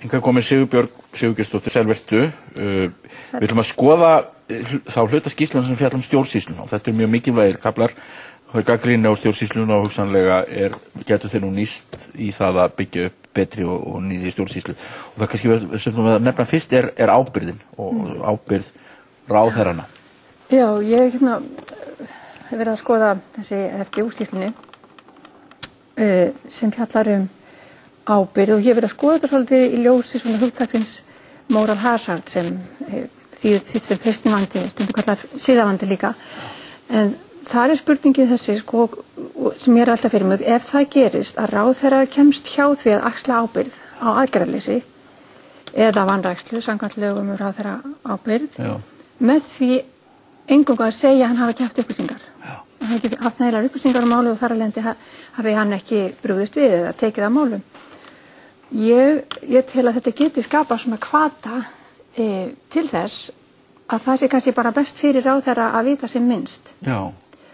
Hingað komið Sigurbjörnsdóttir, Selvertu. Við ætlum að skoða þá hluta skýrsluna sem fjalla stjórnsýsluna. Þetta mjög mikilvægir kaflar. Gagnrýni á stjórnsýsluna og hugsanlega getur þeir nú nýst í það að byggja upp betri og nýrri stjórnsýslu. Og það kannski sem við nefna fyrst er ábyrgðin og ábyrgð ráðherranna. Já, ég hef verið að skoða þessi eftir úrskýrslunni sem fjallar ábyrgð og ég hef verið að skoða þetta svolítið í ljósi svona hugtaksins moral hazard sem þýðir sem freistnivandi, stundum kallað siðavandi líka. En það spurningin þessi sko, sem ég alltaf fyrir mig, ef það gerist að ráðherra kemst hjá því að axla ábyrgð á aðgerðarleysi eða vanrækslu samkvæmt lögum ráðherra ábyrgð með því eingöngu að segja að hann hafi ekki haft upplýsingar. Hann hafi ekki haft nægilegar upplýsingar á máli og þar af leiðandi hafi hann ekki brugðist við eða tekið af málum. Ég tel að þetta geti skapað svona hvata til þess að það sé kannski bara best fyrir ráðherra að vita sem minnst. Já.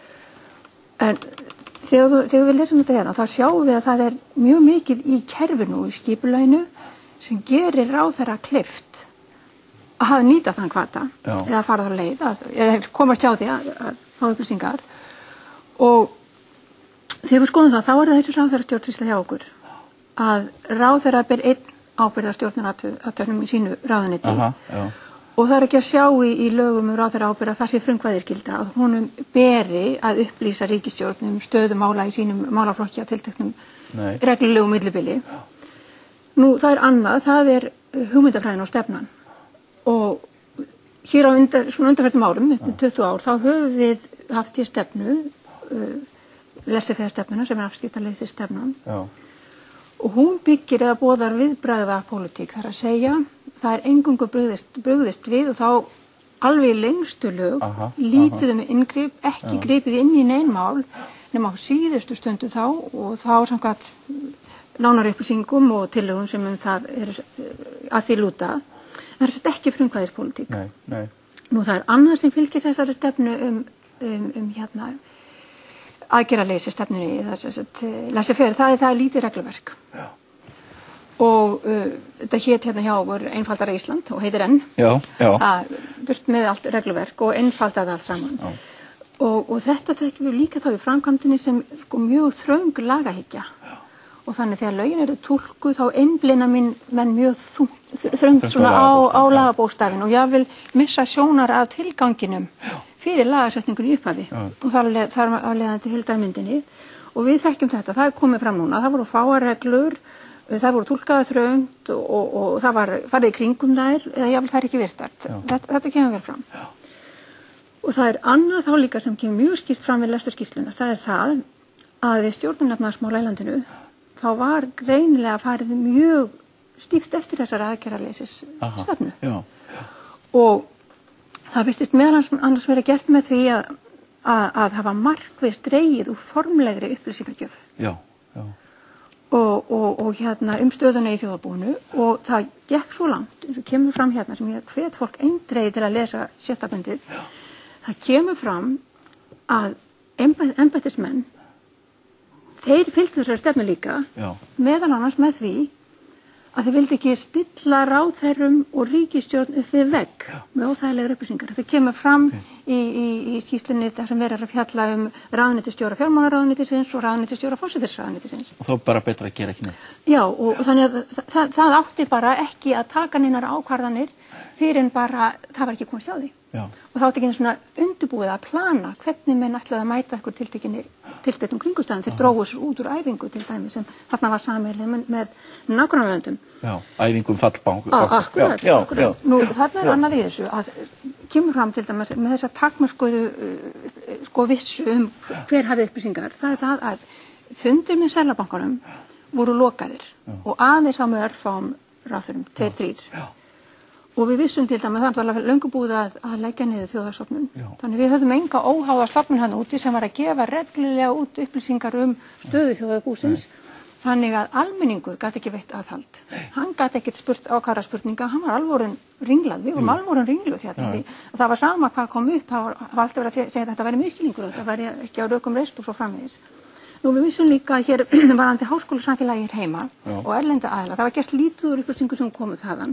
En þegar við lesum þetta hérna, þá sjáum við að það er mjög mikið í kerfinu og í skipulaginu sem gerir ráðherra kleift að hafa nýta þann hvata eða fara þá leið, eða komast hjá því að fá upplýsingar. Og þegar við skoðum það, þá er það þessi ráðherra stjórnsýsla hjá okkur að ráðherra ber einn ábyrgð á stjórnarathöfnum í sínu ráðuneyti. Og það er ekki að sjá í lögum ráðherra ábyrgð að það sé frumkvæðisskylda að honum beri að upplýsa ríkisstjórn stöðu mála í sínum málaflokki á tilteknum reglulegu millibili. Nú það er annað, það er hugmyndafræðin og stefnan. Og hér á svona undanförnum árum, 20 ár, þá höfum við haft í stefnu, laissez-faire-stefnuna sem er afskiptaleysis-stefnan. Og hún byggir eða boðar viðbragða pólitík, þar að segja, það er eingöngu brugðist við og þá alveg í lengstu lög, lítið inngrip, ekki gripið inn í nein mál, nema á síðustu stundu þá og þá samkvæmt nánari upplýsingum og tillögum sem það er að því lúta. Það er þetta ekki frumkvæðispólitík. Nú það er annað sem fylgir þessari stefnu hérna aðgerðarleysi stefnunni, laissez-faire, það er lítið regluverk. Og þetta hét hérna hjá okkur einfaldara Ísland og heitir enn. Burt með allt regluverk og einfaldaði allt saman. Og þetta þekkjum við líka þá í framkvæmdinni sem sko, mjög þröng lagahyggja. Og þannig þegar lögin eru túlkuð þá einblína menn mjög þröngt svona á lagabókstafinn og ég vil missa sjónar af tilganginum fyrir lagasetningunni í upphafi og þar að leiðandi heildarmyndinni og við þekkjum þetta, það er komið fram núna, það voru fáar reglur, það voru túlkaðar þröngt og það var farið í kringum þær eða jáfnvel þær ekki virtar, þetta kemur vel fram. Og það er annað þá líka sem kemur mjög skýrt fram við lesturskýrslunnar, það er það að við stjórnum efnahagsmála í landinu þá var greinilega farið mjög stíft eftir þessari aðgerðarleysis stefnu. Og það virtist meðal annars verið gert með því að það var markvisst dregið úr formlegri upplýsingargjöf. Og hérna stöðuna í þjóðarbúinu og það gekk svo langt, eins og kemur fram hérna sem ég hvet fólk eindregið til að lesa 6. bindið, það kemur fram að embættismenn þeir fylgdu þessari stefnu líka, meðal annars með því að þeir vildi ekki stilla ráðherrum og ríkisstjórn upp við vegg með óþægilegar upplýsingar. Þetta kemur fram í skýrslunni þar sem verður að fjalla ráðuneytisstjóra fjármálaráðuneytisins og ráðuneytisstjóra forsætisráðuneytisins. Og þá bara betra að gera ekki neitt. Já, og þannig að það átti bara ekki að taka neinar ákvarðanir fyrir en bara það var ekki komið sjá því. Og þá átti ekki svona undirbúið að plana hvernig menn ætlaði að mæta eitthvað tilteknum kringumstæðum. Þeir drógu sér út úr æfingu til dæmis sem þarna var sameiginleg með nágrannalöndum. Æfingu fallbanku. Akkurat. Nú þarna er annað í þessu að kemur fram til dæmis með þessa takmörkuðu vissu hver hafði upplýsingar. Það er það að fundir með Seðlabankanum voru lokaðir og aðeins á með örfáum ráðherrum, 2-3. Og við vissum til dæmis að það var löngu búið að leggja niður þjóðhagsstofnun. Þannig við höfðum enga óháða stofnun hann úti sem var að gefa reglulega út upplýsingar stöðu þjóðarbúsins. Þannig að almenningur gat ekki veitt aðhald. Hann gat ekkert spurt ákvæða spurninga, hann var alveg orðinn ringlað. Við vorum alveg orðin ringluð hérna. Það var sama hvað kom upp, það var alltaf verið að segja að þetta væri misskilningur, þetta væri ekki á rökum reist og svo framvegis. Nú við vissum líka hér varðandi háskólasamfélagið heima og erlenda aðila, það var gert lítið úr upplýsingum sem komu þaðan.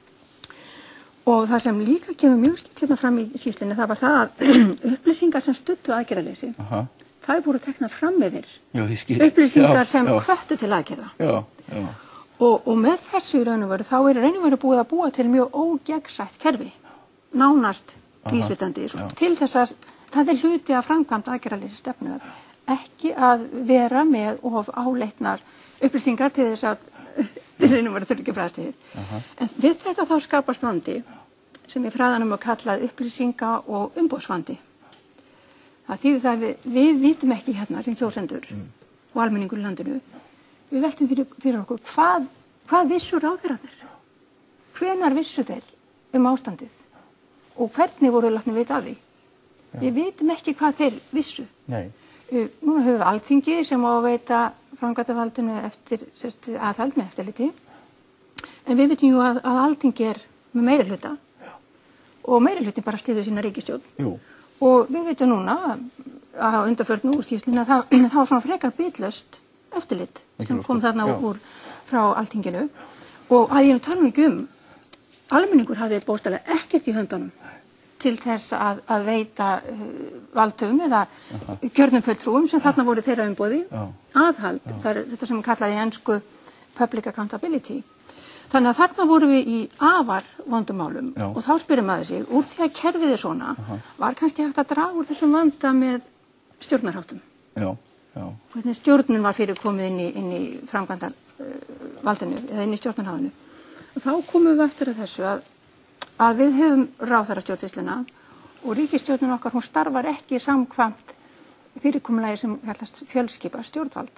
Og það sem líka kemur mjög skýrt hérna fram í skýrslunni, það var það að upplýsingar sem studdu aðgerðaleysi, þær voru teknar fram yfir upplýsingar sem hvöttu til aðgerða. Og með þessu í raun og veru, þá er í raun og veru búið að búa til mjög ógegnsætt kerfi, nánast vísvitandi, til þess að það er hluti að framkvæmd aðgerðaleysi stefnu, ekki að vera með of áleitnar upplýsingar til þess að raun og veru þurfi ekki að bregðast við. En við þetta þá skapast vandi sem í fræðanum er kallað upplýsinga og umboðsvandi. Það þýðir það að við vitum ekki hérna sem kjósendur og almenningur í landinu, við veltum fyrir okkur hvað vissu ráðherrarnir? Hvenær vissu þeir ástandið? Og hvernig voru látnir vita af því? Við vitum ekki hvað þeir vissu. Nei. Núna höfum við Alþingi sem á að veita framkvæmdarvaldinu eftir aðhald með eftirliti. En við vitum jú að Alþingi er með meirihluta og meirihlutin bara styður sína ríkisstjórn. Jú. Og við vitum núna að undanförnu úr skýrslunni að það var svona frekar bitlaust eftirlit sem kom þarna frá Alþinginu. Og að ég tala ekki almenningur hafði bókstaflega ekkert í höndunum til þess að veita valdhöfum eða kjörnum fulltrúum sem þarna voru þeirra umboði aðhald. Það er þetta sem kallaði í ensku public accountability. Þannig að þarna vorum við í afar vondumálum og þá spyrir maður sig, úr því að kerfið er svona, var kannski hægt að draga úr þessum vanda með stjórnarháttum. Hvernig stjórnin var fyrir komið inn í framkvæmdarvaldinu eða inn í stjórnarhátinu. Og þá komum við eftir að þessu að við höfum ráðherrastjórnsýsluna og ríkisstjórnin okkar, hún starfar ekki samkvæmt fyrirkomulagi sem kallast fjölskipa stjórnvald,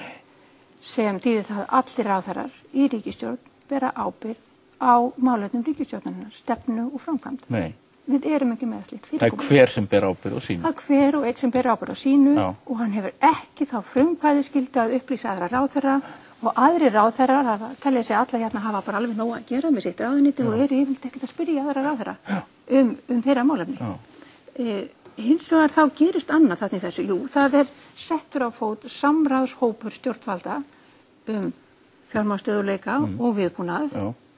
sem þýðir það að allir ráðherrar í ríkisstjórn bera ábyrgð á málefnum ríkisstjórnarinnar, stefnu og framkvæmd. Nei. Við erum ekki með slíkt fyrirkomulag. Það er hver sem ber ábyrgð á sínu. Það er hver og einn sem ber ábyrgð á sínu og hann hefur ekki þá frumkvæðisskyldu að upplýsa aðra ráðherra og aðri ráðherrar, það telja sig alla hérna hafa bara alveg nóg að gera með sitt ráðuneyti og eru yfirleitt ekkert að spyrja aðra ráðherra þeirra málefni. Hins vegar þá gerist annað þarna í þessu. Jú, það er settur á fót samráðshópur stjórnvalda fjármálsstöðugleika og viðbúnað.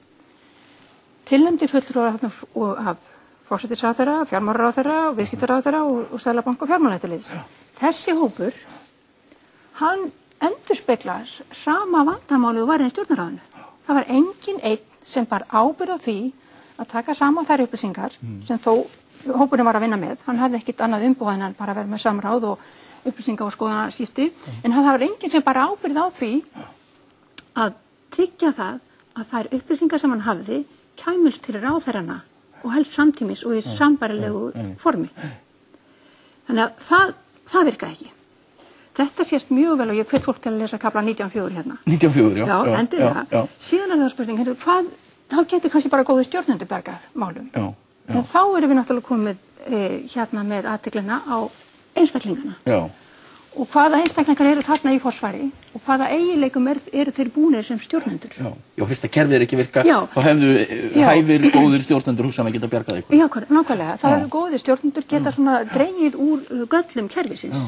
Tilnefndir fulltrúar af forsætisráðherra, fjármálaráðherra og viðskiptaráðherra og Seðlabanka og Fjármálaeftirlits. Þessi hópur, hann endurspeglar sama vandamálið og var í stjórnarráðinu. Það var engin einn sem bar ábyrgð á því að taka saman þær upplýsingar sem þó hópurinn var að vinna með. Hann hafði ekkit annað umboð en hann bara verið með samráð og upplýsinga og skoðanaskipti. En það var engin sem bar ábyrgð á því að tryggja það að þær upplýsingar sem hann hafði kæmust til ráðherrana og helst samtímis og í sambarilegu formi. Þannig að það virka ekki. Þetta sést mjög vel og ég hvet fólk til að lesa kafla 19.4 hérna. 19.4, já. Já, endilega. Síðan er það spurning, þá getur kannski bara góði stjórnendur bergað málum. En þá erum við náttúrulega komið hérna með athyglinna á einstaklingana. Og hvaða einstaklingar eru þarna í forsvari og hvaða eiginleikum eru þeir búnir sem stjórnendur. Já, fyrst að kerfið er ekki virka, þá hefðu hæfir góðir stjórnendur hugsanlega geta bjargað ykkur. Já, nákvæmlega. Það hefðu góðir stjórnendur geta svona dregið úr göllum kerfisins.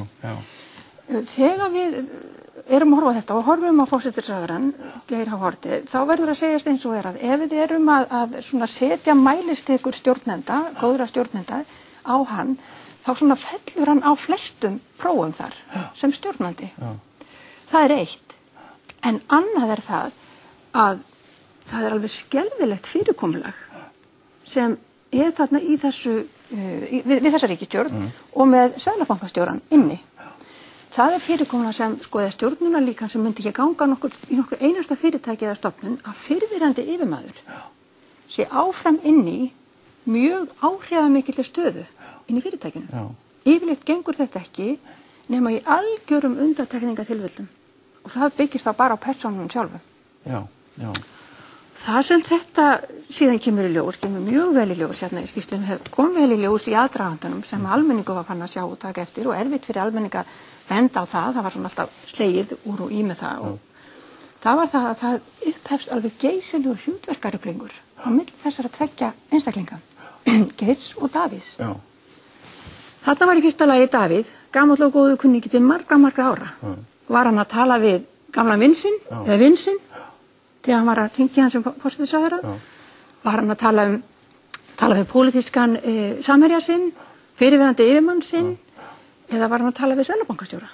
Þegar við erum að horfa á þetta og horfum á forsætisráðherrann Geir H. Haarde, þá verður að segjast eins og að ef við erum að svona setja mælistikur stjórnenda, góðra stjórnenda á hann, þá svona fellur hann á flestum prófum þar sem stjórnandi. Það er eitt. En annað er það að það er alveg skelfilegt fyrirkomulag sem er þarna í þessu, við þessa ríkisstjórn og með seðlabankastjórann inni. Það er fyrirkomulag sem skoða stjórnuna líka sem myndi ekki ganga í nokkur einasta fyrirtæki eða stofnun að fyrrverandi yfirmaður sé áfram inni mjög áhrifamikilli stöðu inn í fyrirtækinu. Yfirleitt gengur þetta ekki nema í algjörum undantekningatilfellum og það byggist þá bara á persónunum sjálfum. Það sem þetta síðan kemur í ljós, kemur mjög vel í ljós hérna í skýrslunni, kom vel í ljós í aðdragandanum sem almenningu var fann að sjá og taka eftir og erfitt fyrir almenninga benda á það var svona alltaf slegið úr og í með það og það var það að það upphefst alveg geysilegur hlutverkaruglingur á milli þessara tveggja einstaklinga, Geirs og Davíðs. Þarna var í fyrsta lagi Davíð gamall og góðu kunningi til margra ára. Var hann að tala við gamla vin sinn, eða vin sinn, þegar hann var að hringja hann sem forsætisráðherra. Var hann að tala við pólitískan samherja sinn, fyrirverandi yfirmann sinn, eða var hann að tala við seðlabankastjóra.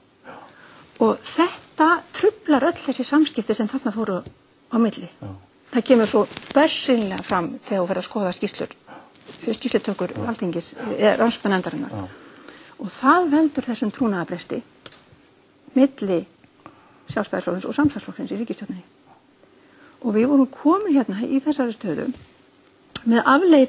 Og þetta truflar öll þessi samskipti sem þarna fóru á milli. Það kemur svo bersýnilega fram þegar þú fer að skoða skýrslutökur Alþingis, rannsóknarnefndarinnar. Og það veldur þessum trúnaðarbresti milli Sjálfstæðisflokksins og Samstarfsflokksins í ríkisstjórninni. Og við vorum komin hérna í þessari stöðu með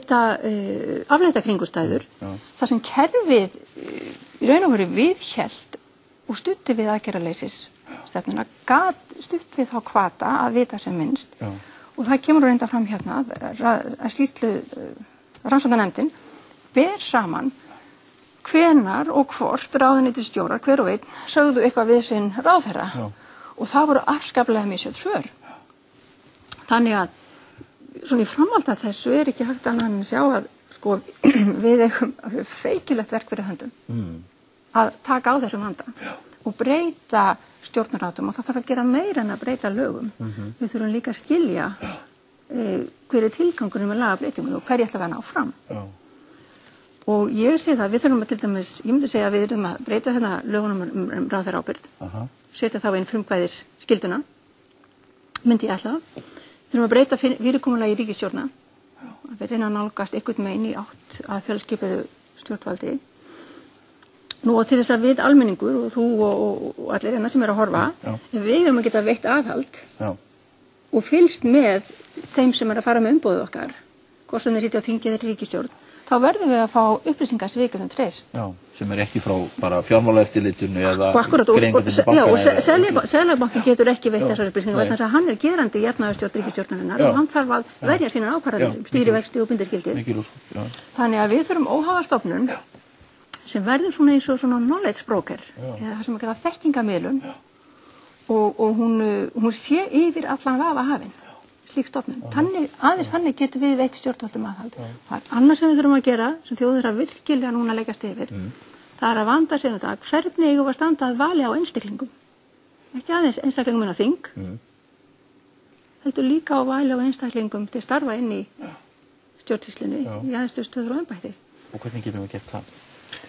afleita kringustæður, þar sem kerfið í raun og veru viðhélt og studdi við aðgerðarleysisstefnuna, gat stutt við þá hvata að vita sem minnst. Og það kemur reynda fram hérna að skýrslu rannsóknarnefndin ber saman hvenar og hvort ráðuneytisstjórar, hver og einn, sögðu eitthvað við sinn ráðherra. Og það voru afskaplega misjöfn svör. Þannig að svona í framhaldi af þessu er ekki hægt annað en sjá að sko við eigum feikilegt verk fyrir höndum að taka á þessum vanda og breyta stjórnarháttum, og það þarf að gera meira en að breyta lögum. Við þurfum líka að skilja hver er tilgangurinn með lagabreytingunum og hverju ætla að ná fram. Og ég sé það, við þurfum að til dæmis, ég myndi segja að við þurfum að breyta þarna lögunum ráðherraábyrgð, setja þá inn frumkvæðis skylduna, myndi ég ætla það. Við þurfum að breyta fyrirkomulagi í ríkisstjórna, að við reyna að nálgast einhvern megin í átt að fjölskipuðu stjórnvaldi. Nú og til þess að við almenningur og þú og allir hérna sem eru að horfa, við eigum að geta veitt aðhald og fylgst með þeim sem eru að fara með umboðið okkar, hvort sem þeir sitja á þingi eða ríkisstjórn, þá verðum við að fá upplýsingar sem við getum treyst. Sem er ekki frá bara fjármálaeftirlitinu eða greiningardómi bankana. Já, og Seðlabanki getur ekki veitt þessar upplýsingar vegna þess að hann er gerandi í efnahagsstjórn ríkisstjórnarinnar og hann þarf að verja sínar ákvarðanir, stýrivexti og bindiskildi. Þannig að við þurfum óháða stofnun sem verður svona eins og svona knowledge broker, eða það sem að gera þekkingamilun og hún sé yfir allan vafa hafinn, slík stofnun. Þannig getur við veitt stjórnvöldum aðhald. Það er annað sem við þurfum að gera, sem þjóðir að virkilega núna leggjast yfir, það er að vanda sig um það hvernig eigum við að standa að vali á einstaklingum. Ekki aðeins einstaklingum inn á þing, heldur líka á vali á einstaklingum til starfa inn í stjórnsýslunni, í aðeinstöðu stöður og embætti. Og hvernig getum við gert það?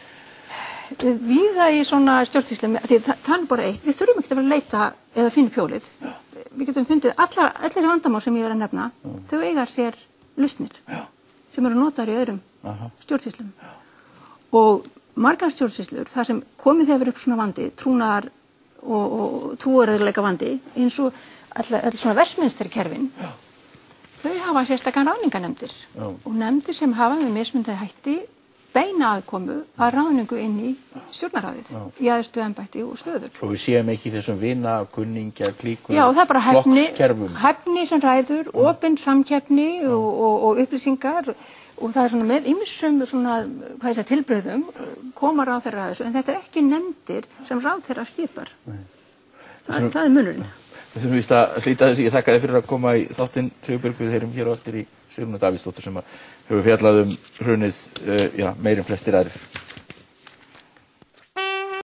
Víða í svona stjórnsýslum, það er bara eitt, við þurfum ekki að vera að leita eða finna pjólið. Við getum fundið allir þessi vandamál sem ég er að nefna, þau eiga sér lausnir sem eru notaðar í öðrum stjórnsýslum. Og margar stjórnsýslur, þar sem komið hefur upp svona vandi, trúnaðar og trúarleika vandi, eins og allir svona versmiðsterikerfin, þau hafa sérstakann ráðningarnefndir og nefndir sem hafa með mismunandi hætti beina aðkomu að ráðningu inn í stjórnarráðið, í æðstu embætti og stöður. Svo við séum ekki þessum vina, kunningja, klíkur, já, það er bara flokkskerfum. Hæfni sem ræður, opin samkeppni og upplýsingar, og það er svona með ýmsum svona, hvað ég segja, tilbröðum koma ráðherra að þessu, en þetta er ekki nefndir sem ráðherra skipar. Það er munurinn. Við þurfum víst að slíta þessu. Ég þakka þér fyrir að koma í þáttinn, Sigurbjörg. Við heyrum hér á eftir í Sigrúnu Davíðsdóttur sem hefur fjallað hrunið meir en flestir aðrir.